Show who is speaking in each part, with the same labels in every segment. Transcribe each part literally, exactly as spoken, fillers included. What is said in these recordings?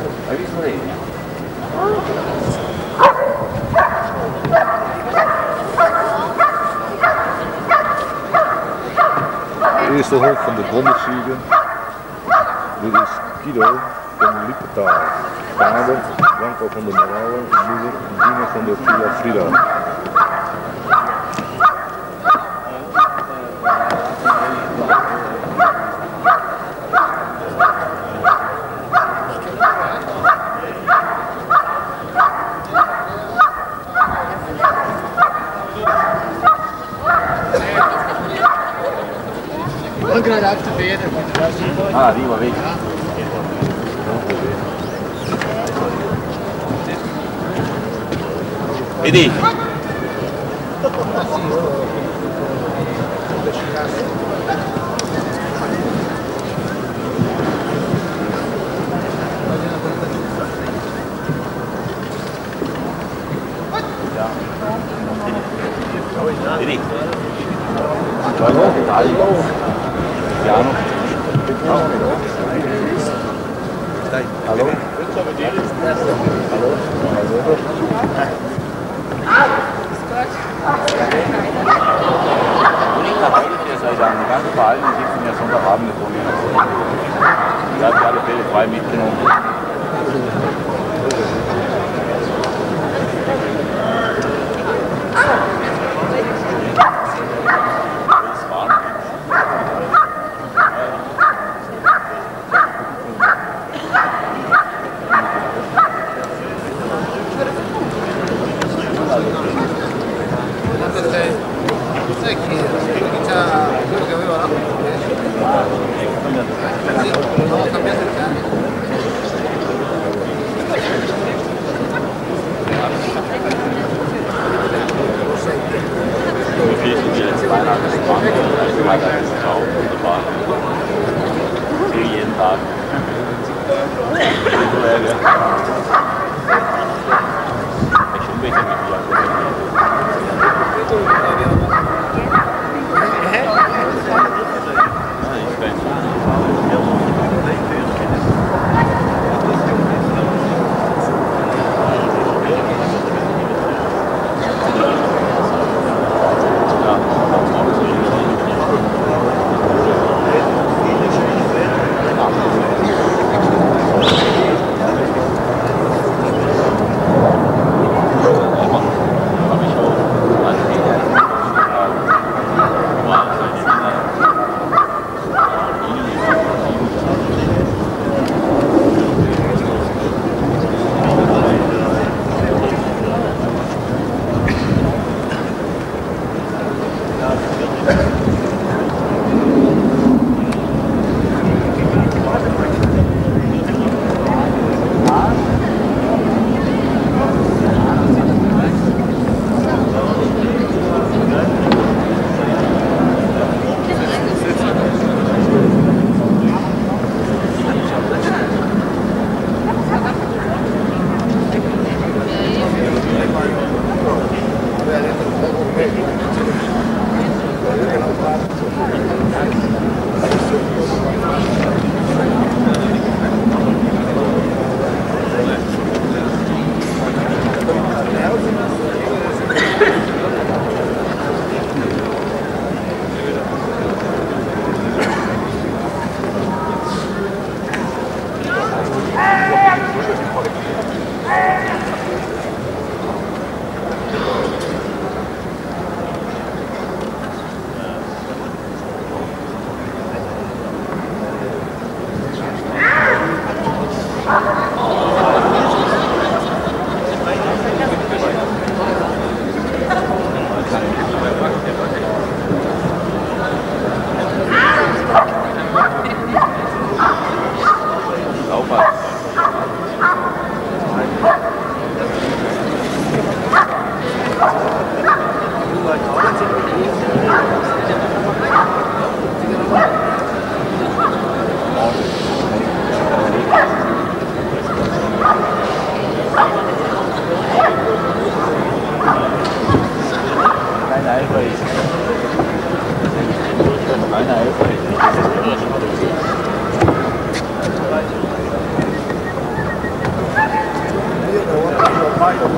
Speaker 1: Hai visto lei?
Speaker 2: De eerste hulp van de Bundesliga. Dit is Guido van Lippetaal. Vader, Blanco van der Morale, moeder en Dina van der Villa Frida.
Speaker 3: Gerade auf der Beine.
Speaker 1: Ah, die war weg. Vedi? Vedi? Piano. Dai, hallo? Hallo? Monika Heilig, ihr seid an ganz verhalten, die sitzen ja Sonntagabend gekommen. Da habt ihr alle Fälle frei mitgenommen.
Speaker 3: Sai che c'ha quello che aveva là? Sì, non ho cambiato il cane.
Speaker 1: Wie viel sind wir jetzt Weihnachtsbank? Ich meine, das ist auch wunderbar. Für jeden Tag. Ich schon welche mit dir.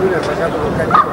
Speaker 3: lui ha pagato lo carico